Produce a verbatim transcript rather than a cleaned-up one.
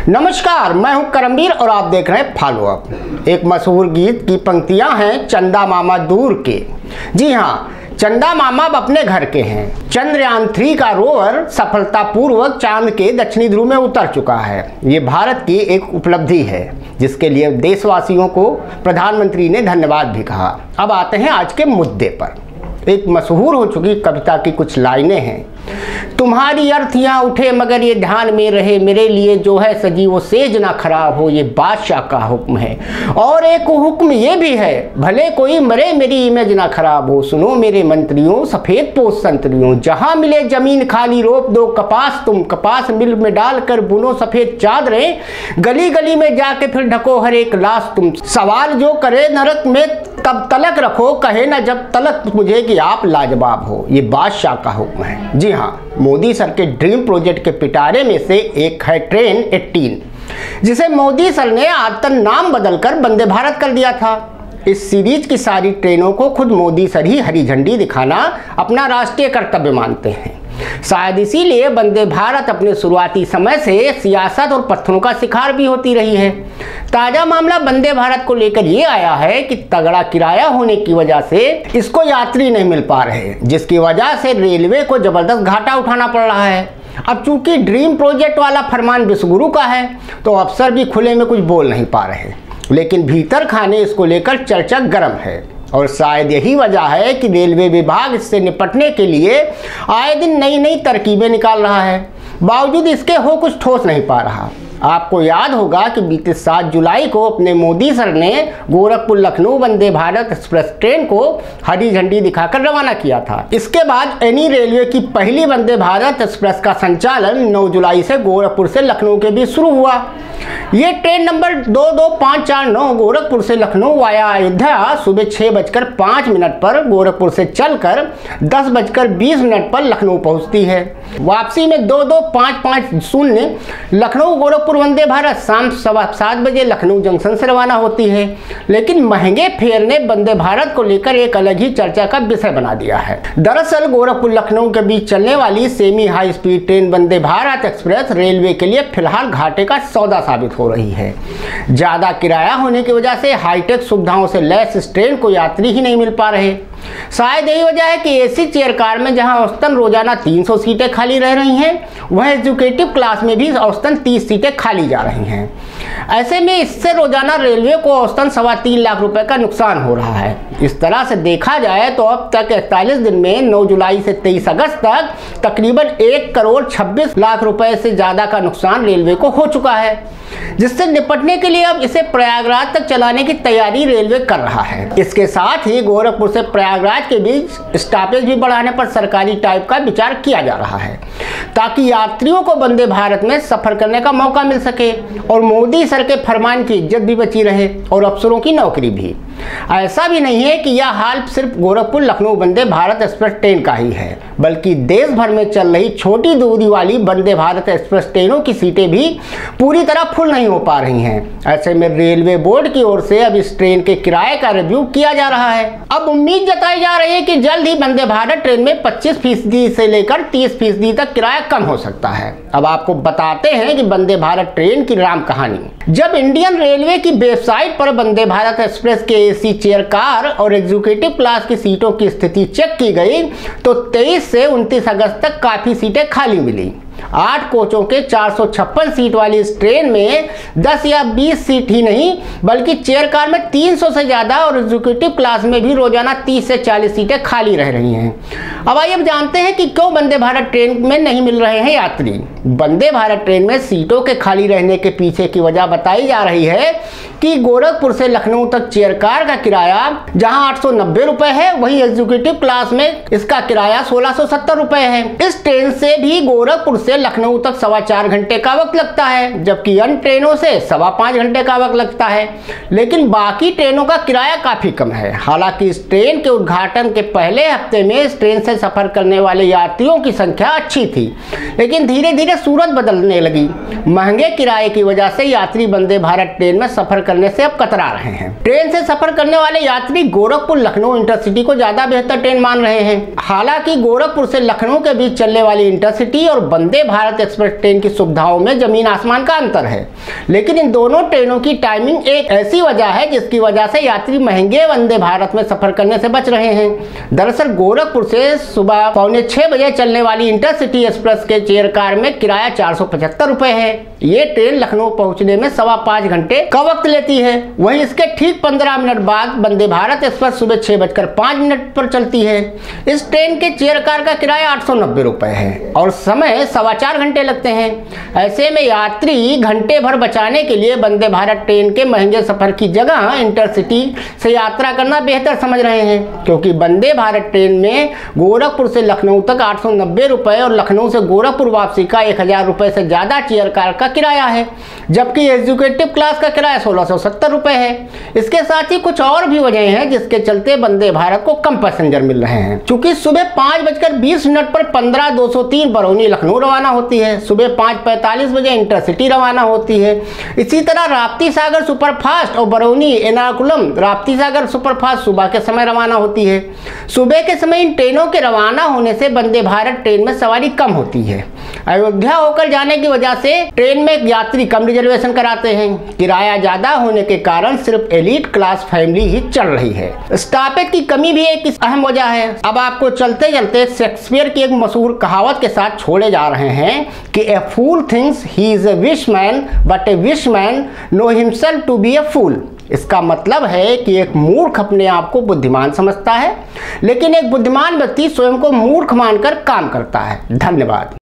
नमस्कार, मैं हूं करमवीर और आप देख रहे हैं फॉलो अप। एक मशहूर गीत की पंक्तियां हैं चंदा मामा दूर के। जी हाँ, चंदा मामा अब अपने घर के हैं। चंद्रयान थ्री का रोवर सफलतापूर्वक चांद के दक्षिणी ध्रुव में उतर चुका है। ये भारत की एक उपलब्धि है जिसके लिए देशवासियों को प्रधानमंत्री ने धन्यवाद भी कहा। अब आते हैं आज के मुद्दे पर। एक मशहूर हो चुकी कविता की कुछ लाइनें हैं। तुम्हारी अर्थियाँ उठे मगर ये ध्यान में रहे, मेरे लिए जो है सजी वो सेज ना खराब हो, ये बादशाह का हुक्म है। और एक हुक्म ये भी है, भले कोई मरे मेरी इमेज ना खराब हो, सुनो मेरे मंत्रियों सफ़ेद पोष संतरियों, जहाँ मिले जमीन खाली रोप दो कपास, तुम कपास मिल में डालकर बुनो सफ़ेद चादरें, गली गली में जाके फिर ढको हर एक लाश तुम। सवाल जो करे नरक में तब तलक रखो, कहे ना जब तलक मुझे कि आप लाजवाब हो, ये बादशाह का हुक्म है। जी हाँ, मोदी सर के ड्रीम प्रोजेक्ट के पिटारे में से एक है ट्रेन अठारह, जिसे मोदी सर ने आज नाम बदलकर वंदे भारत कर दिया था। इस सीरीज की सारी ट्रेनों को खुद मोदी सर ही हरी झंडी दिखाना अपना राष्ट्रीय कर्तव्य मानते हैं। शायद इसीलिए वंदे भारत अपने शुरुआती समय से सियासत और पत्थरों का शिकार भी होती रही है। ताज़ा मामला वंदे भारत को लेकर ये आया है कि तगड़ा किराया होने की वजह से इसको यात्री नहीं मिल पा रहे, जिसकी वजह से रेलवे को जबरदस्त घाटा उठाना पड़ रहा है। अब चूंकि ड्रीम प्रोजेक्ट वाला फरमान विश्वगुरु का है तो अफसर भी खुले में कुछ बोल नहीं पा रहे, लेकिन भीतर खाने इसको लेकर चर्चा गर्म है। और शायद यही वजह है कि रेलवे विभाग इससे निपटने के लिए आए दिन नई नई तरकीबें निकाल रहा है, बावजूद इसके हो कुछ ठोस नहीं पा रहा। आपको याद होगा कि बीते सात जुलाई को अपने मोदी सर ने गोरखपुर लखनऊ वंदे भारत एक्सप्रेस ट्रेन को हरी झंडी दिखाकर रवाना किया था। इसके बाद एनी रेलवे की पहली वंदे भारत एक्सप्रेस का संचालन नौ जुलाई से गोरखपुर से लखनऊ के बीच शुरू हुआ। ये ट्रेन नंबर दो दो पाँच चार नौ गोरखपुर से लखनऊ वाया अयोध्या सुबह छः बजकर पाँच मिनट पर गोरखपुर से चलकर दस बजकर बीस मिनट पर लखनऊ पहुंचती है। वापसी में दो दो पाँच पाँच शून्य लखनऊ गोरखपुर वंदे भारत शाम सवा सात बजे लखनऊ जंक्शन से रवाना होती है। लेकिन महंगे फेयर ने वंदे भारत को लेकर एक अलग ही चर्चा का विषय बना दिया है। दरअसल गोरखपुर लखनऊ के बीच चलने वाली semi high speed train Vande Bharat express railway के लिए फिलहाल घाटे का सौदा साबित हो रही है। ज्यादा किराया होने की वजह से हाईटेक सुविधाओं से लैस इस ट्रेन को यात्री ही नहीं मिल पा रहे। शायद यही वजह है कि एसी चेयर कार में जहां औसतन रोजाना तीन सौ सीटें खाली रह रही हैं, वह एग्जीक्यूटिव क्लास में भी औसतन तीस सीटें खाली जा रही हैं। ऐसे में इससे रोजाना रेलवे को औसतन सवा तीन लाख रुपए का नुकसान हो रहा है। इस तरह से देखा जाए तो अब तक इकतालीस दिन में नौ जुलाई से तेईस अगस्त तक तकरीबन एक करोड़ छब्बीस लाख रुपए से ज़्यादा का नुकसान रेलवे को हो चुका है, जिससे निपटने के लिए अब इसे प्रयागराज तक चलाने की तैयारी रेलवे कर रहा है। इसके साथ ही गोरखपुर से प्रयागराज के बीच स्टॉपेज भी बढ़ाने पर सरकारी टाइप का विचार किया जा रहा है, ताकि यात्रियों को वंदे भारत में सफर करने का मौका मिल सके और मोदी सर के फरमान की इज्जत भी बची रहे और अफसरों की नौकरी भी। ऐसा भी नहीं है कि यह हाल सिर्फ गोरखपुर लखनऊ वंदे भारत एक्सप्रेस ट्रेन का ही है, बल्कि देश भर में चल रही छोटी दूरी वाली वंदे भारत एक्सप्रेस ट्रेनों की सीटें भी पूरी तरह फुल नहीं हो पा रही हैं। ऐसे में रेलवे बोर्ड की ओर से अब इस ट्रेन के किराए का रिव्यू किया जा रहा है। अब उम्मीद जताई जा रही है कि जल्द ही वंदे भारत ट्रेन में पच्चीस फीसदी से लेकर तीस फीसदी तक किराया कम हो सकता है। अब आपको बताते हैं कि वंदे भारत ट्रेन की राम कहानी। जब इंडियन रेलवे की वेबसाइट पर वंदे भारत एक्सप्रेस के एसी चेयर कार और एग्जीक्यूटिव क्लास की सीटों की स्थिति चेक की गई तो तेईस से उनतीस अगस्त तक काफी सीटें खाली मिली। आठ कोचों के चार सौ छप्पन सीट वाली इस ट्रेन में दस या बीस सीट ही नहीं बल्कि चेयर कार में तीन सौ से ज़्यादा और एग्जीक्यूटिव क्लास में भी रोजाना तीस से चालीस सीटें खाली रह रही हैं। अब आइए जानते हैं कि क्यों वंदे भारत ट्रेन में नहीं मिल रहे हैं यात्री। वंदे भारत ट्रेन में सीटों के खाली रहने के पीछे की वजह बताई जा रही है कि गोरखपुर से लखनऊ तक चेयर कार का किराया जहां आठ सौ नब्बे रुपए है, वहीं एग्जीक्यूटिव क्लास में इसका किराया सोलह सौ सत्तर रुपए है। इस ट्रेन से भी गोरखपुर से लखनऊ तक सवा चार घंटे का वक्त लगता है, जबकि अन्य ट्रेनों से सवा पाँच घंटे का वक्त लगता है। लेकिन बाकी ट्रेनों का किराया काफ़ी कम है। हालांकि इस ट्रेन के उद्घाटन के पहले हफ्ते में इस ट्रेन से सफ़र करने वाले यात्रियों की संख्या अच्छी थी, लेकिन धीरे धीरे सूरत बदलने लगी। महंगे किराए की वजह से यात्री वंदे भारत ट्रेन में सफ़र करने से अब कतरा रहे हैं। ट्रेन से सफर करने वाले यात्री गोरखपुर लखनऊ इंटरसिटी को ज्यादा बेहतर ट्रेन मान रहे हैं। हालांकि गोरखपुर से लखनऊ के बीच चलने वाली इंटरसिटी और वंदे भारत एक्सप्रेस ट्रेन की सुविधाओं में जमीन आसमान का अंतर है, लेकिन इन दोनों ट्रेनों की टाइमिंग एक ऐसी वजह है जिसकी वजह से यात्री महंगे वंदे भारत में सफर करने से बच रहे हैं। दरअसल गोरखपुर से सुबह पौने छह बजे चलने वाली इंटरसिटी एक्सप्रेस के चेयर कार में किराया चार सौ पचहत्तर रुपए है। ये ट्रेन लखनऊ पहुंचने में सवा पाँच घंटे का वक्त लेती है। वहीं इसके ठीक पंद्रह मिनट बाद वंदे भारत एक्सप्रेस सुबह छह बजकर पाँच मिनट पर चलती है। इस ट्रेन के चेयर कार का किराया आठ सौ नब्बे रुपए है और समय सवा चार घंटे लगते हैं। ऐसे में यात्री घंटे भर बचाने के लिए वंदे भारत ट्रेन के महंगे सफर की जगह इंटरसिटी से यात्रा करना बेहतर समझ रहे हैं, क्योंकि वंदे भारत ट्रेन में गोरखपुर से लखनऊ तक आठ सौ नब्बे रुपए और लखनऊ से गोरखपुर वापसी का एक हजार रुपए से ज्यादा चेयर कार का किराया है, जबकि एग्जीक्यूटिव क्लास का किराया सोलह सौ सत्तर रुपए है। इसके साथ ही कुछ और भी वजह हैं जिसके चलते वंदे भारत को कम पैसेंजर मिल रहे हैं। चूंकि सुबह पाँच बजकर बीस मिनट पर पंद्रह दो सौ तीन बरौनी लखनऊ रवाना होती है, सुबह पाँच पैंतालीस बजे इंटरसिटी रवाना होती है। इसी तरह राप्ती सागर सुपरफास्ट और बरौनी एर्नाकुलम राप्ती सागर सुपरफास्ट सुबह के समय रवाना होती है। सुबह के समय इन ट्रेनों के रवाना होने से वंदे भारत ट्रेन में सवारी कम होती है। अयोध्या होकर जाने की वजह से ट्रेन में यात्री कम रिजर्वेशन कराते हैं। किराया ज्यादा होने के कारण सिर्फ एलीट क्लास फैमिली ही चल रही है। स्टॉपेज की कमी भी एक अहम वजह है। अब आपको चलते चलते शेक्सपियर की एक मशहूर कहावत के साथ छोड़े जा रहे हैं कि a fool thinks he is a wise man but a wise man know himself to be a fool. इसका मतलब है कि एक मूर्ख अपने आप को बुद्धिमान समझता है, लेकिन एक बुद्धिमान व्यक्ति स्वयं को मूर्ख मानकर काम करता है। धन्यवाद।